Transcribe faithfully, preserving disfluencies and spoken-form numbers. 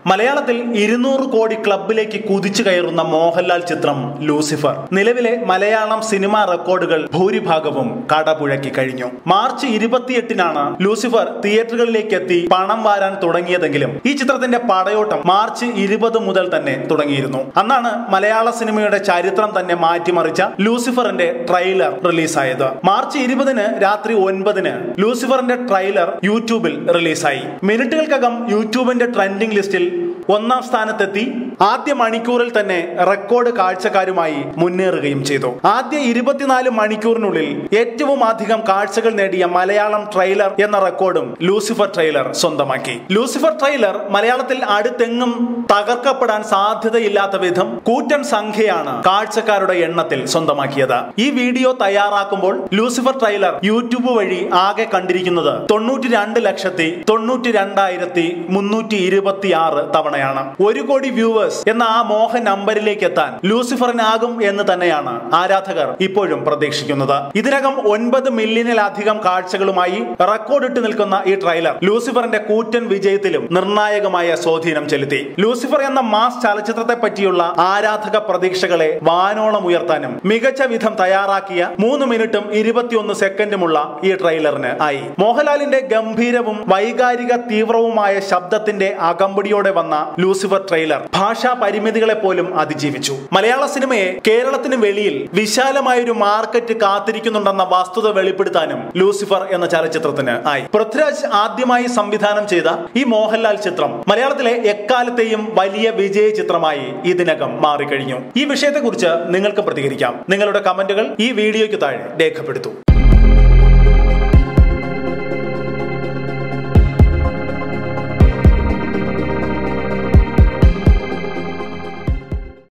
മലയാളത്തിൽ ഇരുന്നൂറ് കോടി ക്ലബിലേക്ക് കുതിച്ചു കയറുന്ന മോഹൻലാൽ ചിത്രം ലൂസിഫർ നിലവിലെ മലയാളം സിനിമാ റെക്കോർഡുകൾ ഭൂരിഭാഗവും കടപുഴക്കി കഴിഞ്ഞു. മാർച്ച് ഇരുപത്തിയെട്ടിനാണ് ലൂസിഫർ തിയേറ്ററുകളിലേക്ക് എത്തി പണം വാരാൻ തുടങ്ങിയതെങ്കിലും ഈ ചിത്രത്തിന്റെ പടയോട്ടം മാർച്ച് ഇരുപത് മുതൽ തന്നെ തുടങ്ങിയിരുന്നു. അന്നാണ് മലയാള സിനിമയുടെ ചരിത്രം തന്നെ മാറ്റിമറിച്ച ലൂസിഫറിന്റെ ട്രെയിലർ റിലീസായത്. മാർച്ച് ഇരുപതിന് രാത്രി ഒൻപതിന് ലൂസിഫറിന്റെ ട്രെയിലർ യൂട്യൂബിൽ റിലീസായി. മിനിറ്റുകൾക്കകം യൂട്യൂബിന്റെ ട്രെൻഡിംഗ് ലിസ്റ്റിൽ ഒന്നാം സ്ഥാനത്തെത്തി ആദ്യ മണിക്കൂറിൽ തന്നെ റെക്കോർഡ് കാഴ്ചക്കാരുമായി മുന്നേറുകയും ചെയ്തു. ആദ്യ ഇരുപത്തിനാല് മണിക്കൂറിനുള്ളിൽ ഏറ്റവും അധികം കാഴ്ചകൾ നേടിയ മലയാളം ട്രെയിലർ എന്ന റെക്കോർഡും ലൂസിഫർ ട്രെയിലർ സ്വന്തമാക്കി. ലൂസിഫർ ട്രെയിലർ മലയാളത്തിൽ അടുത്തെങ്ങും തകർക്കപ്പെടാൻ സാധ്യതയില്ലാത്ത വിധം കൂറ്റൻ സംഖ്യയാണ് കാഴ്ചക്കാരുടെ എണ്ണത്തിൽ സ്വന്തമാക്കിയത്. ഈ വീഡിയോ തയ്യാറാക്കുമ്പോൾ ലൂസിഫർ ട്രെയിലർ യൂട്യൂബ് വഴി ആകെ കണ്ടിരിക്കുന്നത് തൊണ്ണൂറ്റി രണ്ട് ലക്ഷത്തി തൊണ്ണൂറ്റി രണ്ടായിരത്തി മുന്നൂറ്റി ഇരുപത്തി ആറ് തവണയാണ്. ഒരു കോടി വ്യൂവേഴ്സ് എന്ന ആ മോഹ നമ്പറിലേക്ക് എത്താൻ ലൂസിഫറിനാകും എന്ന് തന്നെയാണ് ആരാധകർ ഇപ്പോഴും പ്രതീക്ഷിക്കുന്നത്. ഇതിനകം ഒൻപത് മില്യണിലധികം കാഴ്ചകളുമായി റെക്കോർഡ് ഇട്ട് നിൽക്കുന്ന ഈ ട്രെയിലർ ലൂസിഫറിന്റെ കൂറ്റൻ വിജയത്തിലും നിർണായകമായ സ്വാധീനം ചെലുത്തി. ലൂസിഫർ എന്ന മാസ് ചലച്ചിത്രത്തെ പറ്റിയുള്ള ആരാധക പ്രതീക്ഷകളെ വാനോളം ഉയർത്താനും മികച്ച വിധം തയ്യാറാക്കിയ മൂന്ന് മിനിറ്റും ഇരുപത്തിയൊന്ന് സെക്കൻഡുമുള്ള ഈ ട്രെയിലറിന് ആയി. മോഹൻലാലിന്റെ ഗംഭീരവും വൈകാരിക തീവ്രവുമായ ശബ്ദത്തിന്റെ അകമ്പടിയോടെ വന്ന ലൂസിഫർ ട്രെയിലർ ഭാഷാ പരിമിതികളെ പോലും അതിജീവിച്ചു. മലയാള സിനിമയെ കേരളത്തിന് വെളിയിൽ വിശാലമായൊരു മാർക്കറ്റ് കാത്തിരിക്കുന്നുണ്ടെന്ന വസ്തുത വെളിപ്പെടുത്താനും ലൂസിഫർ എന്ന ചലച്ചിത്രത്തിന് ആയി. പൃഥ്വിരാജ് ആദ്യമായി സംവിധാനം ചെയ്ത ഈ മോഹൻലാൽ ചിത്രം മലയാളത്തിലെ എക്കാലത്തെയും വലിയ വിജയ ചിത്രമായി ഇതിനകം മാറിക്കഴിഞ്ഞു. ഈ വിഷയത്തെക്കുറിച്ച് നിങ്ങൾക്ക് പ്രതികരിക്കാം. നിങ്ങളുടെ കമന്റുകൾ ഈ വീഡിയോയ്ക്ക് താഴെ രേഖപ്പെടുത്തൂ.